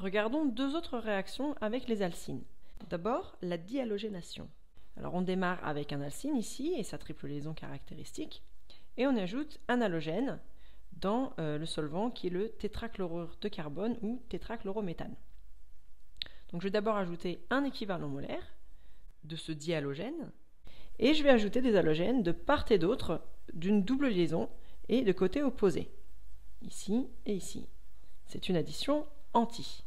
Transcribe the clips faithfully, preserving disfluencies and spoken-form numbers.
Regardons deux autres réactions avec les alcynes. D'abord, la dihalogénation. Alors on démarre avec un alcyne ici et sa triple liaison caractéristique, et on ajoute un halogène dans euh, le solvant qui est le tétrachlorure de carbone ou tétrachlorométhane. Donc je vais d'abord ajouter un équivalent molaire de ce dihalogène, et je vais ajouter des halogènes de part et d'autre d'une double liaison et de côté opposé, ici et ici. C'est une addition anti.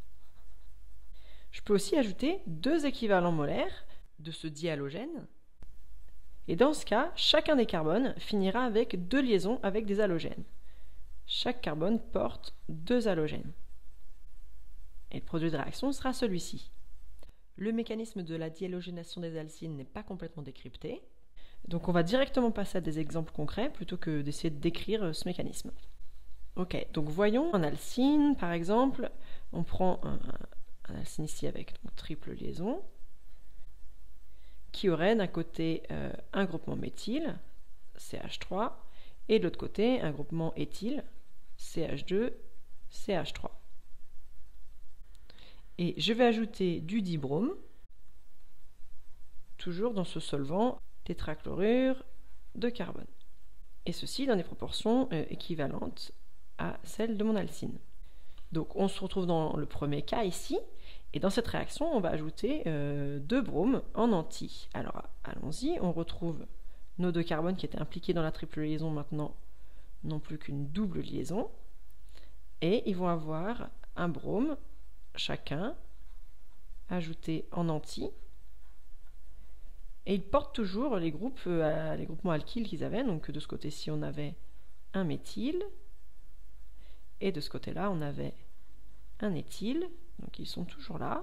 Je peux aussi ajouter deux équivalents molaires de ce dihalogène, et dans ce cas, chacun des carbones finira avec deux liaisons avec des halogènes. Chaque carbone porte deux halogènes. Et le produit de réaction sera celui-ci. Le mécanisme de la dihalogénation des alcynes n'est pas complètement décrypté, donc on va directement passer à des exemples concrets plutôt que d'essayer de décrire ce mécanisme. Ok, donc voyons un alcyne, par exemple, on prend un, un alcyne ici avec donc, triple liaison, qui aurait d'un côté euh, un groupement méthyle, C H trois, et de l'autre côté un groupement éthyle, C H deux, C H trois. Et je vais ajouter du dibrome, toujours dans ce solvant tétrachlorure de carbone. Et ceci dans des proportions euh, équivalentes à celles de mon alcyne. Donc on se retrouve dans le premier cas ici, et dans cette réaction, on va ajouter euh, deux bromes en anti. Alors allons-y, on retrouve nos deux carbones qui étaient impliqués dans la triple liaison maintenant n'ont plus qu'une double liaison, et ils vont avoir un brome chacun ajouté en anti, et ils portent toujours les groupes, euh, les groupements alkyles qu'ils avaient. Donc de ce côté-ci on avait un méthyle, et de ce côté-là on avait un éthyle, donc ils sont toujours là.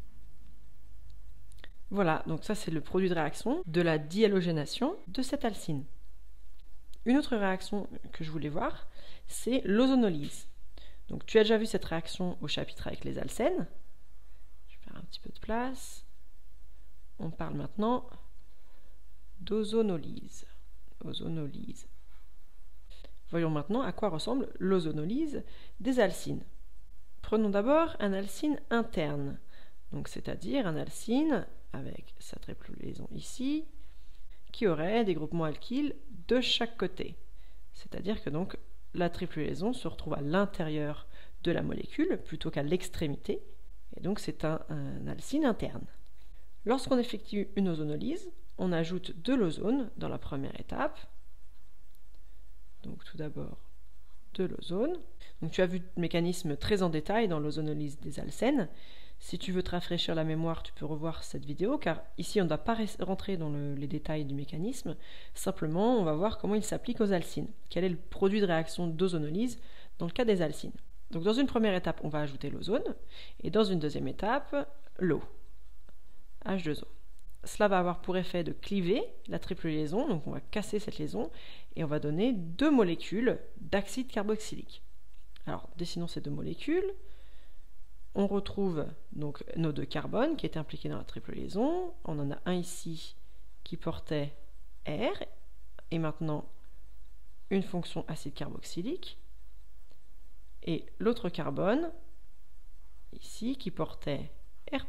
Voilà, donc ça c'est le produit de réaction de la dihalogénation de cet alcyne. Une autre réaction que je voulais voir, c'est l'ozonolyse. Donc tu as déjà vu cette réaction au chapitre avec les alcènes. Je vais faire un petit peu de place. On parle maintenant d'ozonolyse. Ozonolyse. Voyons maintenant à quoi ressemble l'ozonolyse des alcynes. Prenons d'abord un alcyne interne, donc c'est-à-dire un alcyne avec sa triple liaison ici, qui aurait des groupements alkyles de chaque côté. C'est-à-dire que donc la triple liaison se retrouve à l'intérieur de la molécule plutôt qu'à l'extrémité, et donc c'est un, un alcyne interne. Lorsqu'on effectue une ozonolyse, on ajoute de l'ozone dans la première étape. Donc tout d'abord de l'ozone. Donc tu as vu le mécanisme très en détail dans l'ozonolyse des alcènes. Si tu veux te rafraîchir la mémoire, tu peux revoir cette vidéo, car ici on ne va pas rentrer dans le, les détails du mécanisme, simplement on va voir comment il s'applique aux alcynes. Quel est le produit de réaction d'ozonolyse dans le cas des alcynes. Donc dans une première étape, on va ajouter l'ozone, et dans une deuxième étape, l'eau, H deux O. Cela va avoir pour effet de cliver la triple liaison, donc on va casser cette liaison, et on va donner deux molécules d'acide carboxylique. Alors, dessinons ces deux molécules. On retrouve donc nos deux carbones qui étaient impliqués dans la triple liaison. On en a un ici qui portait R, et maintenant une fonction acide carboxylique, et l'autre carbone ici qui portait R',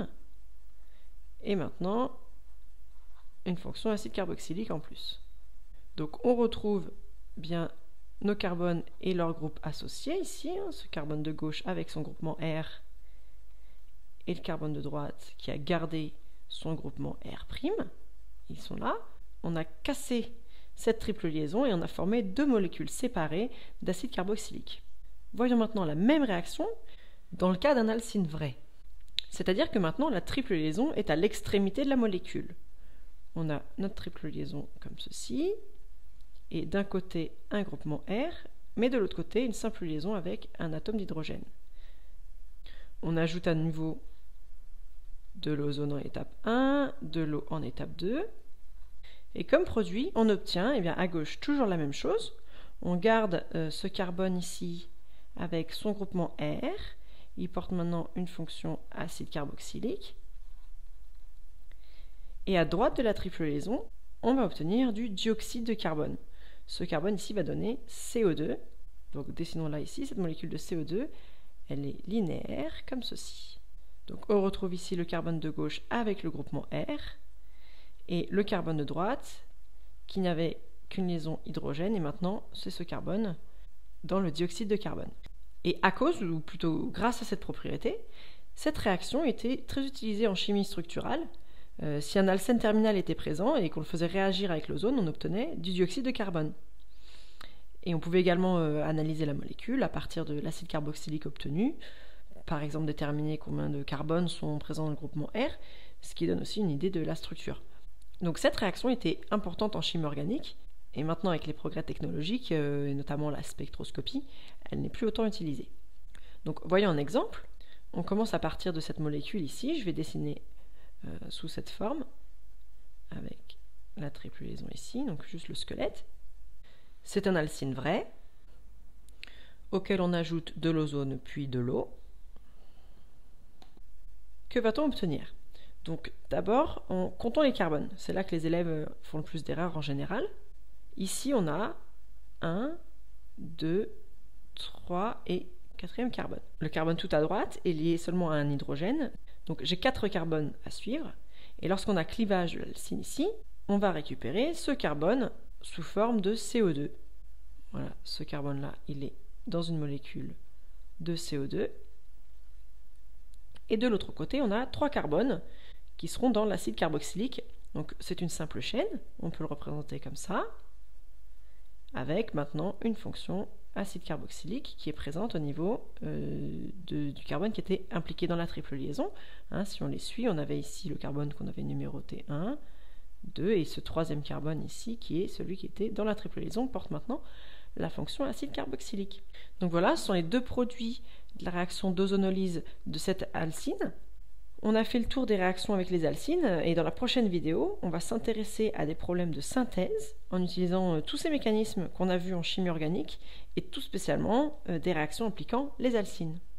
et maintenant une fonction acide carboxylique en plus. Donc on retrouve bien nos carbones et leur groupe associé ici, hein, ce carbone de gauche avec son groupement R, et le carbone de droite qui a gardé son groupement R', ils sont là. On a cassé cette triple liaison et on a formé deux molécules séparées d'acide carboxylique. Voyons maintenant la même réaction dans le cas d'un alcyne vrai. C'est-à-dire que maintenant la triple liaison est à l'extrémité de la molécule. On a notre triple liaison comme ceci, et d'un côté un groupement R, mais de l'autre côté une simple liaison avec un atome d'hydrogène. On ajoute à nouveau de l'ozone en étape un, de l'eau en étape deux, et comme produit, on obtient eh bien, à gauche toujours la même chose. On garde euh, ce carbone ici avec son groupement R, il porte maintenant une fonction acide carboxylique, et à droite de la triple liaison, on va obtenir du dioxyde de carbone. Ce carbone ici va donner C O deux, donc dessinons là ici, cette molécule de C O deux, elle est linéaire, comme ceci. Donc on retrouve ici le carbone de gauche avec le groupement R, et le carbone de droite, qui n'avait qu'une liaison hydrogène, et maintenant c'est ce carbone dans le dioxyde de carbone. Et à cause, ou plutôt grâce à cette propriété, cette réaction était très utilisée en chimie structurale. Euh, si un alcène terminal était présent et qu'on le faisait réagir avec l'ozone, on obtenait du dioxyde de carbone. Et on pouvait également euh, analyser la molécule à partir de l'acide carboxylique obtenu, par exemple déterminer combien de carbones sont présents dans le groupement R, ce qui donne aussi une idée de la structure. Donc cette réaction était importante en chimie organique, et maintenant avec les progrès technologiques, euh, et notamment la spectroscopie, elle n'est plus autant utilisée. Donc voyons un exemple. On commence à partir de cette molécule ici, je vais dessiner euh, sous cette forme, avec la triple liaison ici, donc juste le squelette. C'est un alcyne vrai, auquel on ajoute de l'ozone puis de l'eau. Que va-t-on obtenir? Donc d'abord, en comptant les carbones, c'est là que les élèves font le plus d'erreurs en général. Ici, on a un, deux, trois et quatrième carbone. Le carbone tout à droite est lié seulement à un hydrogène, donc j'ai quatre carbones à suivre, et lorsqu'on a clivage de l'alcyne ici, on va récupérer ce carbone sous forme de C O deux. Voilà, ce carbone-là, il est dans une molécule de C O deux. Et de l'autre côté, on a trois carbones qui seront dans l'acide carboxylique. Donc c'est une simple chaîne, on peut le représenter comme ça, avec maintenant une fonction acide carboxylique qui est présente au niveau euh, de, du carbone qui était impliqué dans la triple liaison. Hein, si on les suit, on avait ici le carbone qu'on avait numéroté un, deux, et ce troisième carbone ici, qui est celui qui était dans la triple liaison, porte maintenant la fonction acide carboxylique. Donc voilà, ce sont les deux produits de la réaction d'ozonolyse de cette alcyne. On a fait le tour des réactions avec les alcynes, et dans la prochaine vidéo, on va s'intéresser à des problèmes de synthèse en utilisant euh, tous ces mécanismes qu'on a vus en chimie organique, et tout spécialement euh, des réactions impliquant les alcynes.